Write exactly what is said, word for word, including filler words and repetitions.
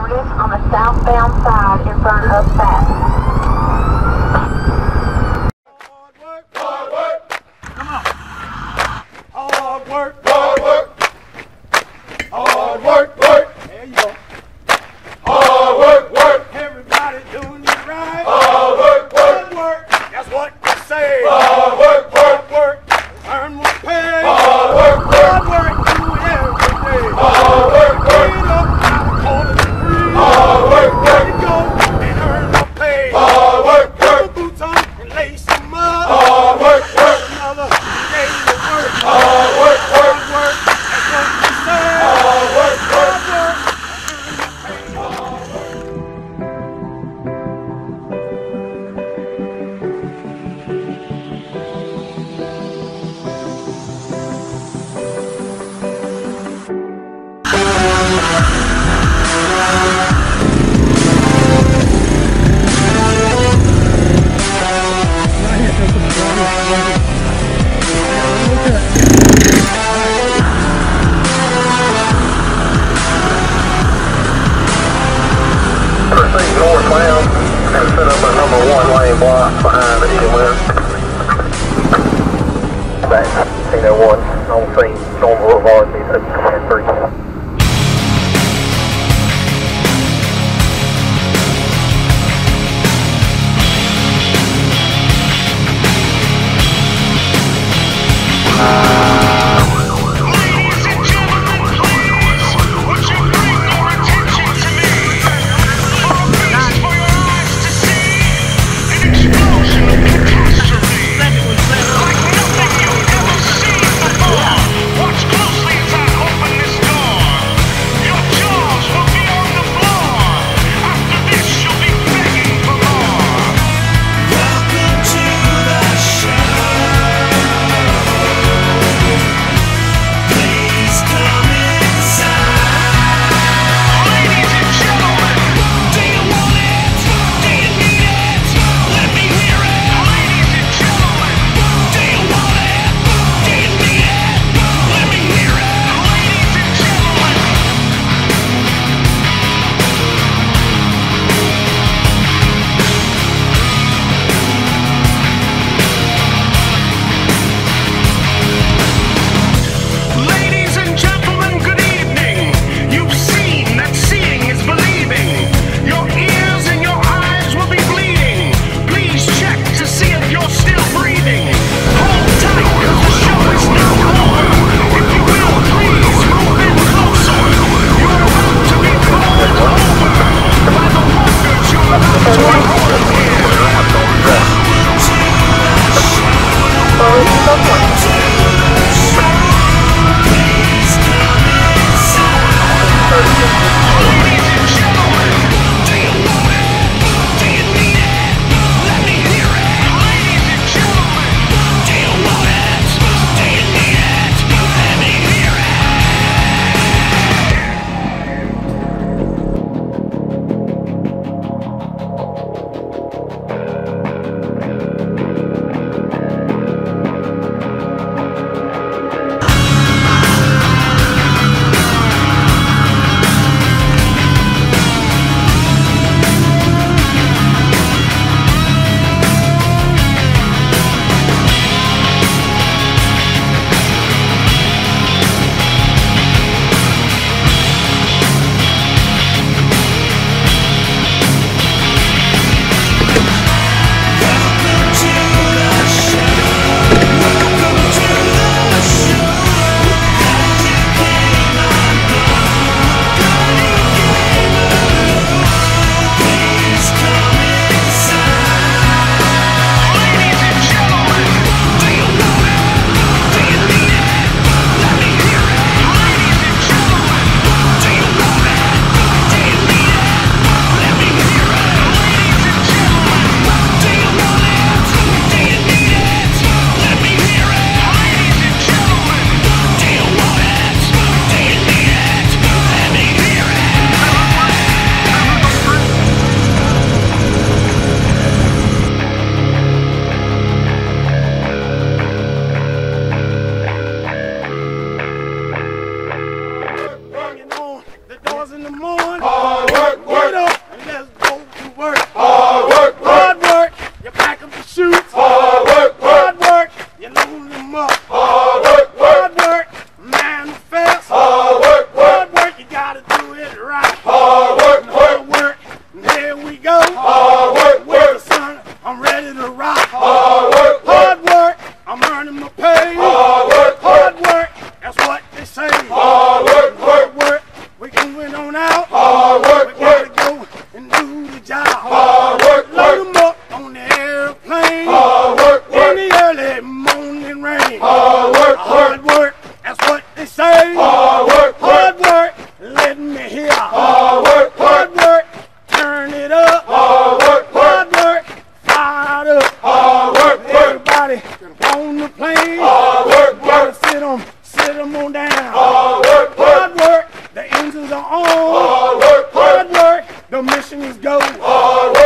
risk on the southbound side in front of Fat. Hard work, hard work. Come on. Hard work, hard work. Hard work, work. There you go. Hard work, work. Everybody doing it right. Hard work, work. Hard work. That's what I say. Hard work, work, work. Earn more pay. Hard work, work. Hard work, do it every day. Hard work, work. Get up, call it free. Hard work, work. Go and earn more pay. Hard work, work. Put boots on and lace them up. Hard work, work. Another day to work. Hard work, work, work. That's what we say. Hard work, work, work. Proceed northbound and set up a number one lane block behind the Eagle West. Back, eight oh one, on scene, Storm Boulevard, B six Command three. Watch closely as I open this door. on. Hard work, Get work. up and let's go to work. Hard work, work. Hard work. You pack up the shoots. Hard work, work. Hard work. You load them up. Hard work, work. Hard work. Manifest. Hard work, work. Hard work. You gotta do it right. Hard work, work. Hard work. And here we go. Hard work, With the work. sun, I'm ready to rock. Hard work, Hard work. work. I'm earning my pay. Hard work, Hard work. work. That's what they say. Hard work, Hard work. work. We moving on out. Hard We work, gotta work. go and do the job. Hard work, Load work. them up on the airplane. Hard work, In work. the early morning rain. Hard work, Hard work. work. That's what they say. Hard work, Hard work. work. Let me hear. Hard work, Hard work. work. Turn it up. Hard work, Hard work. work. Fired up. Hard work, work. Everybody on the plane. Hard work, Gotta work. sit them, sit them on down. Hard work, Hard work. work. The engines are on. Hard work, Hard work. work. The mission is go. Hard